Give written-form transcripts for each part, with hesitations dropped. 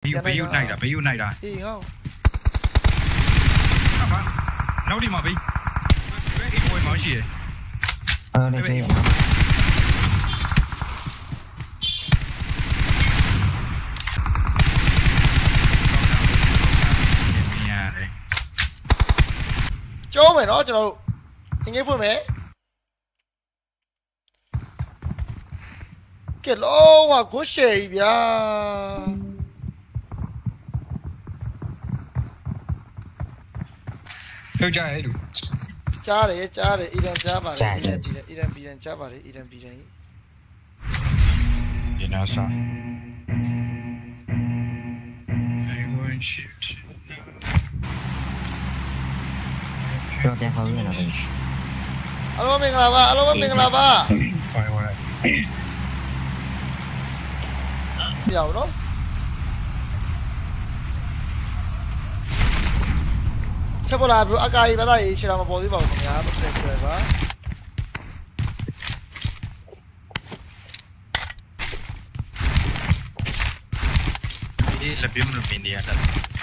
ဘေးယူနိုင်တာဘေးယူနိုင်တာအေးဟောနောက်ဒီမှာဘေးအေးဘွေမောင်းရှိတယ်နေပြီကျုံးမယ်နော်ကျွန်တော်တို့အင်္ဂလိပ်ဖွင့်မယ်ကဲလုံးဝကိုရှယ်ကြီးဗျာပြောကြရဲ့လူကြားတယ်အီရန်ကြားပါတယ်အီရန်ကြားပါတယ်အီရန်ပြည်တယ်ဒီနာဆာပြောတယ်ဟောရနော်အားလုံးမင်္ဂလာပါအားလုံးမင်္ဂလာပါပြောင်းနော်ချက်ပေါ်လာဘရိုအကာကြီးဘာသာရေးရှယ်တာမပေါ်သေးပါဘူးခင်ဗျာပတ်သက်ဆွဲပါဒီလက်ပြမလို့ပင်တရားတက်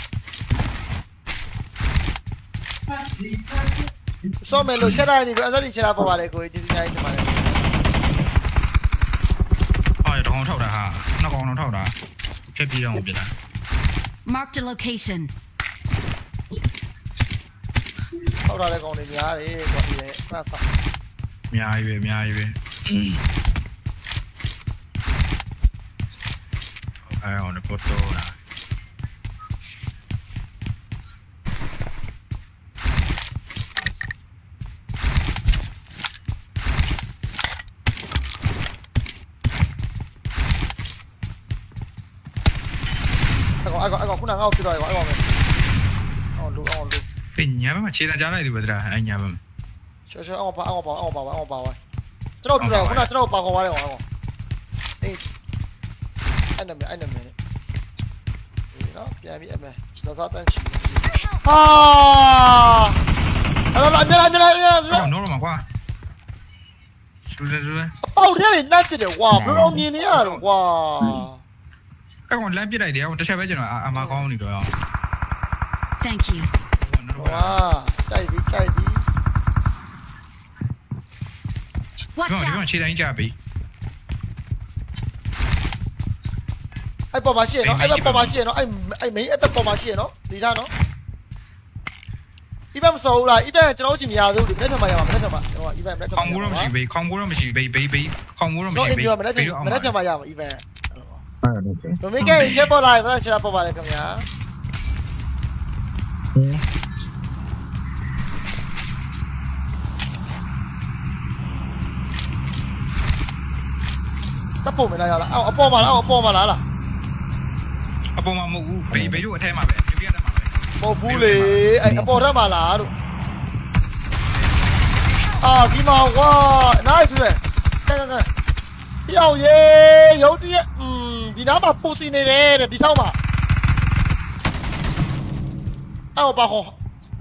စောမယ်လို့ချက်တာနေပြီအစတိချက်တာပေါ်ပါလေကိုကြီးကျေးဇူးများကြီးတင်ပါတယ်ဟောရတော့ထောက်တာဟာနှစ်ကောင်တော့ထောက်တာဖြတ်ပြီးတော့ပြတာ Mark the location ထောက်တာလည်းကောင်းနေများတယ်ကွာဒီရဲ့ခဏဆောက်အများကြီးပဲအများကြီးပဲအဲ့အောင်တော့တော့လာအဲ့ကောင်ခုနငါ့ကိုပြတော့အဲ့ကောင်မယ်အောင်လူပညာမခြေတန်းကြားလိုက်ဒီပဲတရားအညာမရှောအောင်ပါကျွန်တော်ပြတော့ခုနကျွန်တော်ပါခေါ်သွားတယ်ကောင်အေးအဲ့နမယ်အေးနော်ပြန်ပြီးအမေတော့သားတန်းချီဟာအဲ့တော့အမြဲနော်မှာကွာလူအပေါက်ထဲနေနှက်ပြတယ်ကွာဘယ်လိုမြင်နေရတော့ကွာအဲ့ကောင်လမ်းပြလိုက်တယ်အောင်တစ်ချက်ပဲကျွန်တော်အမကောင်းနေတော့ Thank you ဝါကြိုက်ပြီ Watch out ဒီမှာခြေတိုင်းကြပြီအဲ့ပေါ်မှာရှိရနော်အဲ့ပေါ်မှာရှိရနော်အဲ့မင်းအဲ့ပေါ်မှာရှိရနော်ဒီသားနော်Even so, like even ကျွန်တော်ကြည့်မရသေးဘူးဒီမနေ့ထပ်မှရမှာမနေ့ထပ်မှကျွန်တော် even မနေ့ထပ်မှခေါင်းမိုးတော့မရှိဘေးခေါင်းမိုးတော့မရှိဘေးခေါင်းမိုးတော့မရှိဘေးမနေ့ထပ်မှရမှာ even တို့မိကဲရှက်ပေါ်လာတယ်ဆက်ပေါ်ပါလေခင်ဗျာတပ်ပုံမလားရလားအော်အပေါ်မှာလားအပေါ်မှာလားအပေါ်မှာမဟုတ်ဘူးဘေးတို့အထဲမှာပဲယူပြရတဲ့မှာပဲမဟုတ်ဘူးလေအဲ့အပေါ်ထက်မှာလားတို့အာဒီမှာဝါနိုင်ပြီကဲပြောင်းရေရုပ်တည်းဒီနားမှာပူစီနေတယ်တဲ့ဒီထောက်မှာအော်ပါခေါ်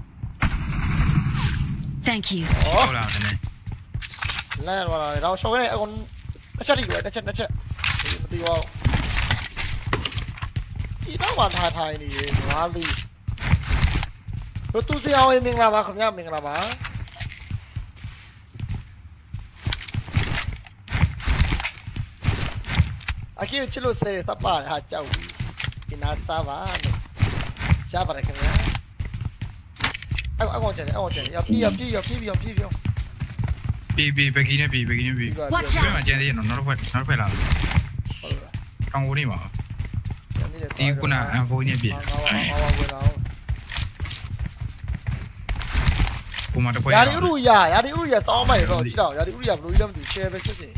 Thank you ဟုတ်လားနည်းလဲလာတော့ရှော့ရဲအကုန်တစ်ချက်တစ်ချက်မသိပါဘူးဒီတော့မှထိုင်နေရေငါလီတို့သူစီအောင်မင်္ဂလာပါခင်ဗျာမင်္ဂလာပါaquí el chelo se tapa ha chau ina sabaရှားပါတယ်ခင်ဗျာအကောင်ကျန်ရပြီဘက်ကီနဲ့ပြီဘယ်မှာကျန်သေးရနော်နောက်တစ်ဖက်လာဟုတ်လားကောင်းဦးနေပါဒီခုနအဖိုးနဲ့ပြီကိုမတပွဲရာဒီဥရစောင်းမိုက်တော့ကြည့်တော့ရာဒီဥရဘလို့ကြီးလည်းမသိ share ပဲစစ်စစ်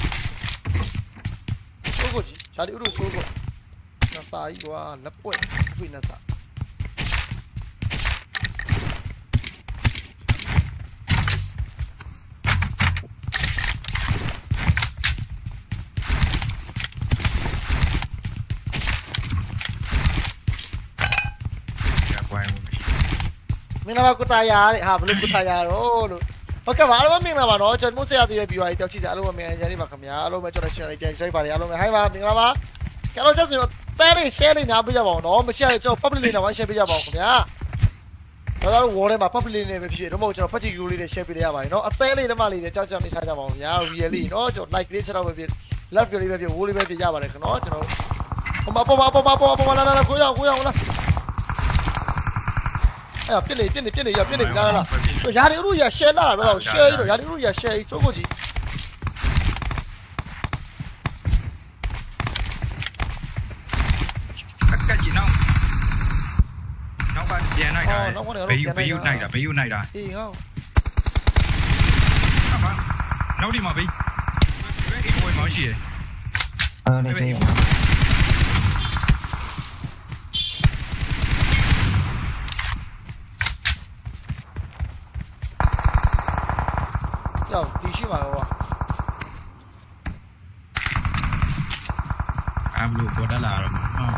ကိုကြီးရာဒီဥဆိုးကိုနစာကြီးကွာလက်ပွက်ဖွင့်နစာမင်္ဂလာပါကုတာယာတဲ့ဟာဘလို့ကုတာယာတော့လို့ဟုတ်ကဲ့ပါအားလုံးမင်္ဂလာပါနော်ကျွန်တော်ဆက်ရသေးတဲ့ viewer တွေတောက်ကြည့်ကြအားလုံးမင်္ဂလာကြပါခင်ဗျာအားလုံးပဲကျွန်တော် channel လေးပြန်ကြိုက်ပါတယ်အားလုံးပဲ hi ပါမင်္ဂလာပါကြတော့ဆက်ဆိုတော့တသေးလေး share လေးနားပေးကြပါဦးနော်မ share ကျွန်တော် public လေးနဲ့ဝိုင်း share ပေးကြပါဦးခင်ဗျာဒါတော့ wall ထဲမှာ public လေးနဲ့ပဲဖြစ်ဖြစ်တော့မဟုတ်ကျွန်တော် patch group လေးနဲ့ share ပေးရပါတယ်နော်အသေးလေးဓမ္မလေးနဲ့ကြောက်နေထားကြပါဦးဗျာ real လေးနော်ကျွန်တော် like လေးချက်တော့ပဲဖြစ် love လေးပဲဖြစ် wall လေးပဲဖြစ်ရပါတယ်ခင်နော်ကျွန်တော်ပေါ်လာကိုရအောင်လားအဲ့ပြစ်နေရပြစ်နေလာရာဒီတို့ရ share လာတော့ share တော့ရာဒီတို့ရ share စိုးကိုကြီးကတ်ကြီးနောက်ကပြန်လိုက်တာဘေးယူနိုင်တာအေးဟောနောက်ဒီမှာဘေးအေးဘွေမောင်းရှိတယ်လေပြေးကြောက်ဒီရှိမှာရောအမ်လို့ပေါ်လာတော့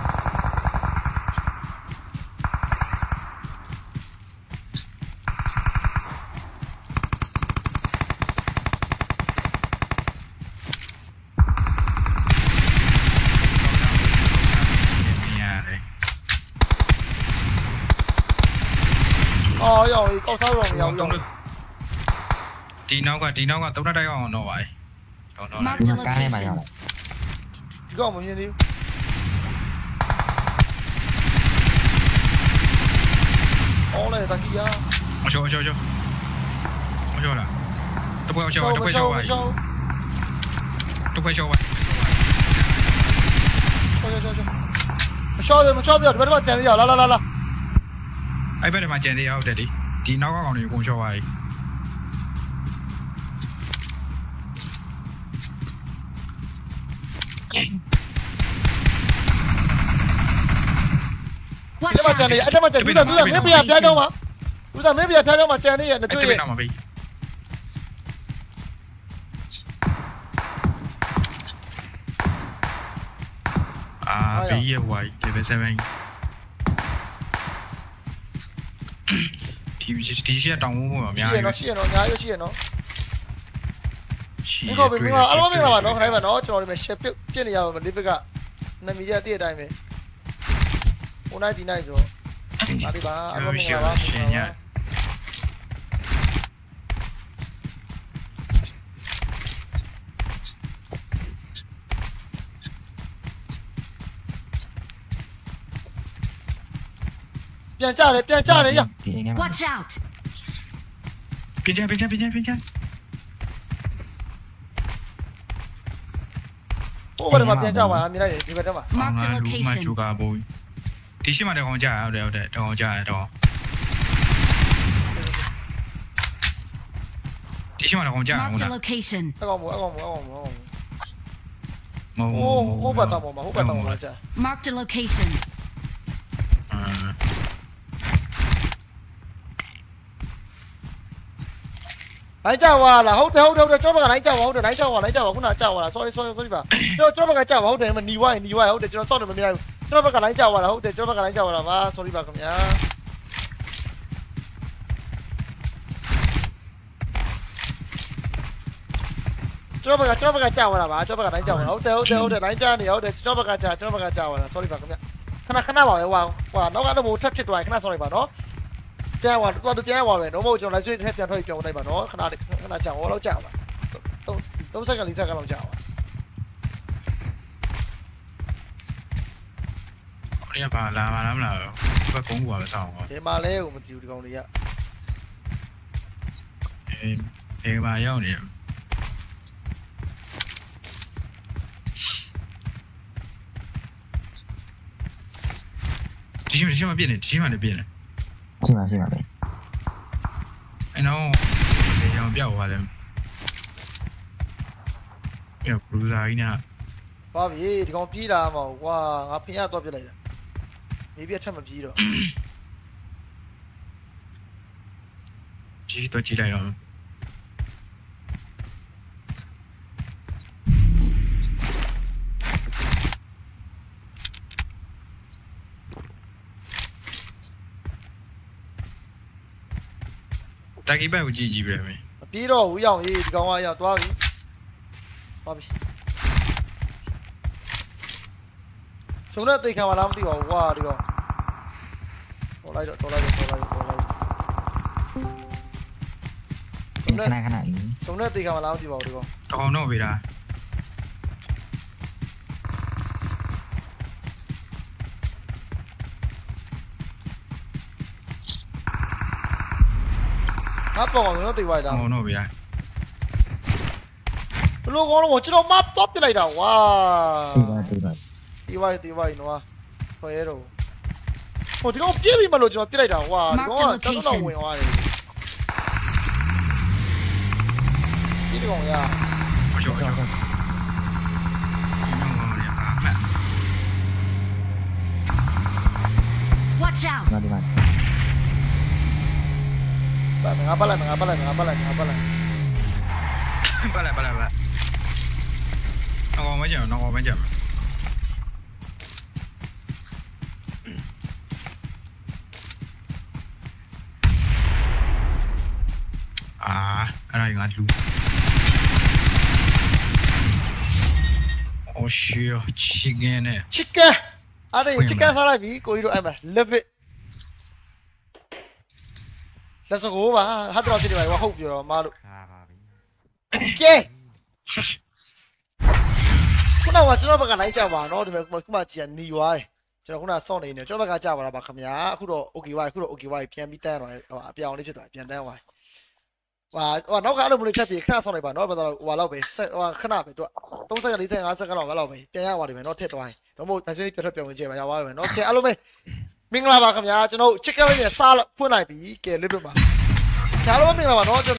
အော်ရောက်ကောက်စားတော့မရောက်ဒီနောက်က3တိုက်အောင်တော့ပါတော့ကားထဲမှာရောက်ဒီကောင်မမြင်သေးဘူးအော်လေတကီယာမချောလားတပွဲချောပါတပွဲချောပါမချောသေးဘယ်မှာတန်သေးရလာအဲ့ဘက်မှာကျန်သေးရဟုတ်တယ်ဒီနောက်ကကောင်တွေအကုန်ချောပါပြီဒီမှာကျန်နေအဲ့မှာကျန်သူကမင်းပြဖျားကြောင်းမှာသူကမင်းပြဖျားကြောင်းမှာကျန်နေရတွေ့ရဘေးရဝိုင်း level 7ဒီရှိတောင်းဖို့မှာအများကြီးရှိရနော်အများကြီးရှိရနော်ဒီကောပဲမင်းအားလုံးမင်္ဂလာပါနော်ခင်ဗျာနော်ကျွန်တော်ဒီမှာ share ပြစ်နေရတော့ live ကနမီရတည့်အတိုင်းပဲဟိုနိုင်ဒီနိုင်ဆိုဒါလေးပါအားလုံးမင်္ဂလာပါရှင်ညပြန်ကြတယ်ရ Watch out ပြန်ကြဟိုဘက်မှာပြန်ကြပါမြင်လိုက်တယ်ဒီဘက်ထဲမှာ Mark the location ဂျူကာဘူဒီရှိမှတကောင်ကြဟုတ်တယ်တကောင်ကြရတော့ဒီရှိမှတကောင်ကြဟုတ်လား location အကောင်မဟုတ်ပါတော့မှာကြာ Mark the location လိုက်ကြပါလားဟုတ်တယ်ကျွန်တော်ဘက်ကလိုက်ကြပါဟုတ်တယ်လိုက်ကြပါခုနကြောက်ပါလား sorry ပါကျွန်တော်ဘက်ကကြောက်ပါဟုတ်တယ်မနီဝိုင်းဟုတ်တယ်ကျွန်တော်စောက်တယ်မမြင်လိုက်ဘူးကျွန်တော်ဘက်ကလိုက်ကြပါလားဟုတ်တယ်ကျွန်တော်ဘက်ကလိုက်ကြပါလားပါ sorry ပါခင်ဗျာကျွန်တော်ဘက်ကကြောက်ပါလားကျွန်တော်ဘက်ကလိုက်ကြပါလားဟုတ်တယ်လိုက်ကြနေဟုတ်တယ်ကျွန်တော်ဘက်ကကြောက်ပါလား sorry ပါခင်ဗျာခဏပါပဲဟွာနောက်ကတော့မို့ထပ်ဖြစ်သွားရင်ခဏ sorry ပါနော်ပြန်သွားတော့ပြန်သွားပဲတော့မဟုတ်ကျွန်တော်လိုက်ဆွေးထက်ပြန်ထွက်ပြောင်းလိုက်ပါနော်ခဏကြာဟောလောက်ကြာပါ3စက္ကန့်4စက္ကန့်လောက်ကြာပါဘယ်ပါလာမလားဘက်ကုန်းကူပါပဲစောင်းပါဒီမှာလဲကိုမကြည့်ဘူးဒီကောင်တွေကအေးပါရောက်နေဒီမှာပြည့်နေဒီမှာလည်းပြည့်နေရှိပါပဲအဲ့တော့ရောင်ပြောက်သွားတယ်ပြဘလူးလာကြီးနဲ့ပါပြီဒီကောင်ပြေးလာမှာကွာငါဖင်ရတော့ပြလိုက်တာမေးပြထက်မပြေးတော့ကြီးတော့ကြည့်လိုက်တော့တာကီဘက်ကိုကြည့်ပဲမင်းပြေးတော့ဦးရောက်ရေးဒီကောင်ကရောက်သွားပြီစုံနဲ့တိတ်ခံပါလားမသိပါဘူးကွာဒီကောင်တော်လိုက်တော့စုံနဲ့ခဏခဏကြီးစုံနဲ့တိတ်ခံပါလားမသိပါဘူးဒီကောင်တောင်းတော့ပြီလားငါပေါ့ကောင်တော့တိတ်ဝိုက်တာတောင်းတော့ပြီလားဘလို့ကောင်းတော့ကျွန်တော်မတော့ပြလိုက်တာဝါဒီပါတီဝိုက်နော်ခွဲတော့ဟိုဒီကောင်ပြေးပြီးမလို့ကျွန်တော်ပြလိုက်တာဝါဒီကောင်ကတော်တော်ဝင်သွားတယ်ဒီကောင်ရ我笑。你弄我们啊，慢。 Watch out! ဒီမှာငါပတ်လိုက်不来。那我们讲。啊，အဲ့ဒါငါလူ哦需要 chicken နဲ့ chicken အဲ့ဒါ chicken စားလိုက်ပြီကိုကြီးတို့အဲ့မှာ love it let's go ပါဟာတော့စီနေပါဟုတ်ပြောတော့မလို့ခါပါပြီကဲခုနကကျွန်တော်ဘက်ကလိုက်ကြပါနော်ဒီမှာခုမှကြည်နီရွာတယ်ကျွန်တော်ခုနစောင့်နေနေကျွန်တော်ဘက်ကကြပါလားဗျခင်ဗျာအခုတော့ okay ဝိုင်းပြန်ပြီးတန်းတော့အပြောင်းလေးဖြစ်သွားပြန်တန်းဝိုင်းဟိုနောက်ကအဲ့လိုမလို့ဖြတ်ပြီးခဏဆောင်လိုက်ပါနော်ဘာလို့ဟိုလောက်ပဲခဏပဲသူ30စက္ကန့်45စက္ကန့်လောက်ပဲပြန်ရပါလိမ့်မယ်နော်ထက်သွားရင်တော့မဟုတ်တန်းချင်းပြတ်ပြောင်းဝင်ကြပါရပါလိမ့်မယ်နော်ကဲအဲ့လိုပဲမင်္ဂလာပါခင်ဗျာကျွန်တော် chicken လေးနဲ့စားဖွင့်လိုက်ပြီကဲလေးပြပါဒါလိုမင်္ဂလာပါနော်